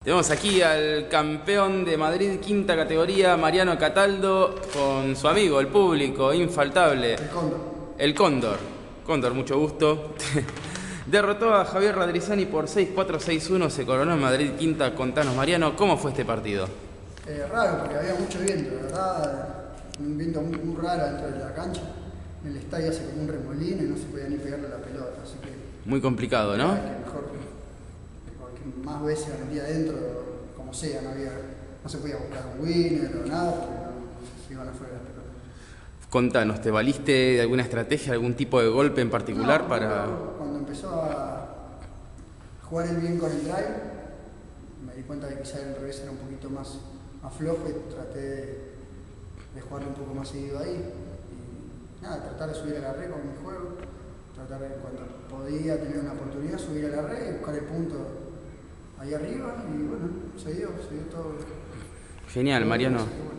Tenemos aquí al campeón de Madrid, quinta categoría, Mariano Cataldo, con su amigo, el público, infaltable. El Cóndor. El Cóndor. Cóndor, mucho gusto. Derrotó a Javier Radrizzani por 6-4, 6-1, se coronó en Madrid, quinta. Contanos, Mariano, ¿cómo fue este partido? Raro, porque había mucho viento, la verdad, un viento muy raro dentro de la cancha. En el estadio hace como un remolino y no se podía ni pegarle a la pelota, así que... Muy complicado, ¿no? Que mejor, porque más veces la metía adentro, como sea, no se podía buscar un winner o nada, porque se iban afuera las pelotas. Contanos, ¿te valiste de alguna estrategia, algún tipo de golpe en particular para...? Cuando empezó a jugar el bien con el drive, me di cuenta de que quizá el revés era un poquito más flojo y traté de jugarlo un poco más seguido ahí. Y nada, tratar de subir a la red con mi juego, tratar de cuando podía tener una oportunidad subir a la red y buscar el punto ahí arriba y bueno, se dio todo. Genial, Mariano.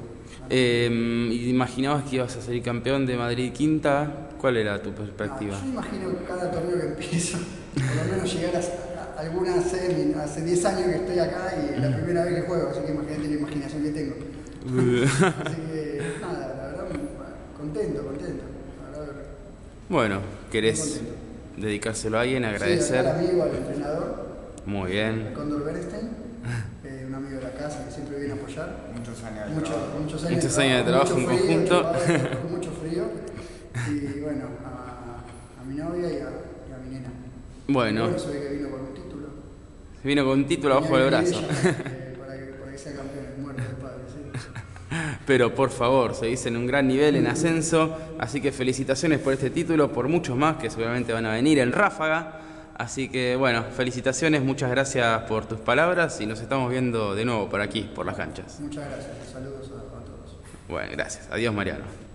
¿Imaginabas que ibas a ser campeón de Madrid quinta? ¿Cuál era tu perspectiva? Yo imagino que cada torneo que empiezo, por lo menos llegar a alguna semi. Hace 10 años que estoy acá y es la primera vez que juego, así que imagínate la imaginación que tengo. Así que nada, la verdad, contento. La verdad, bueno, ¿querés dedicárselo a alguien, agradecer? Sí, al amigo, al entrenador. Muy bien. Cóndor Bernstein, un amigo de la casa que siempre viene a apoyar. Muchos años de trabajo en conjunto. Con mucho frío. Y bueno, a mi novia y a mi nena. Bueno. Se ve que vino con un título. Vino con un título abajo del brazo. Para que sea campeón, el muerto del padre, sí. Pero por favor, seguís en un gran nivel, en ascenso. Así que felicitaciones por este título, por muchos más que seguramente van a venir en ráfaga. Así que bueno, felicitaciones, muchas gracias por tus palabras y nos estamos viendo de nuevo por aquí, por las canchas. Muchas gracias, saludos a todos. Bueno, gracias. Adiós, Mariano.